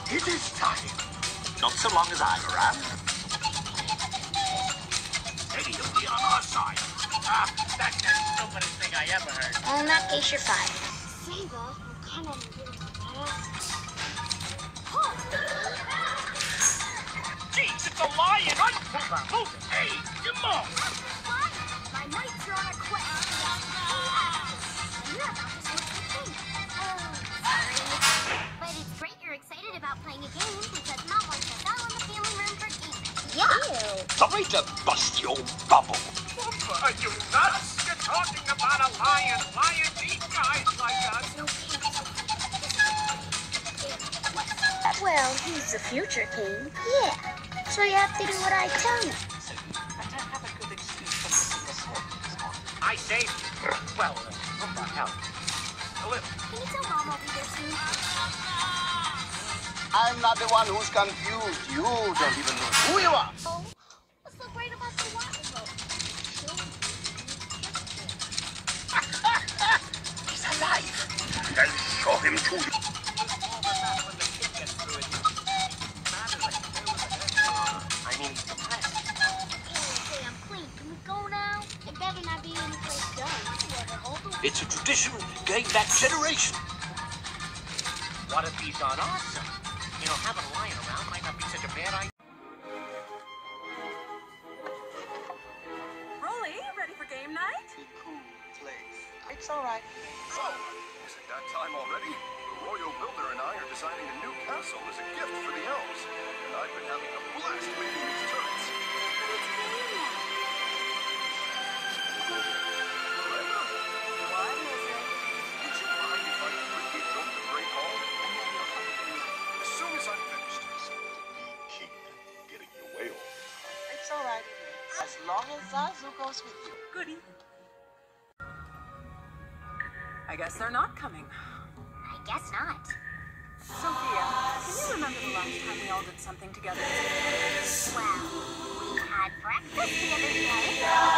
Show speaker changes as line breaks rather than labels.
It is time. Not so long as I'm around. Maybe he'll be on our side. That's the stupidest thing I ever heard.
Well, in that case, you're fired.
Simba, you cannot do it.
Jeez, it's a lion! Run! Move it! Hey, come on!
My knights are on a quest. You're about to switch the thing. Oh, sorry. But it's great you're excited about playing a game because Mom wants us all in the family room for gaming.
Yeah.
Sorry to bust your bubble. Are you nuts? You're talking about a lion. Lions eat guys like us.
Well, he's the future king. Yeah. So you have to do what I tell you.
I saved you. Well, what the hell? A little.
Can you tell Mom I'll be there soon?
I'm not the one who's confused. You don't even know who you are.
Oh, what's so great about the water boat?
He's alive. Then show him to you. I mean, the press.
Hey, I'm clean. Can we go now? It better not be any place done.
It's a tradition going back generations. What if he's on awesome? You know, having a lion around might not be such a bad idea.
Rolly, ready for game night?
It's all right.
So, is it that time already? The royal builder and I are designing a new castle as a gift for the elves. And I've been having a blast making these turrets.
But it's game now.
Miranda,
What is it?
would you mind if I quickly built the Great Hall? As soon as I'm finished. King, getting you way old.
It's all right. As long as Zazu goes with you.
Goody. I guess they're not coming.
I guess not.
Sophia, can you remember the last time we all did something together?
Well, we had breakfast the other day.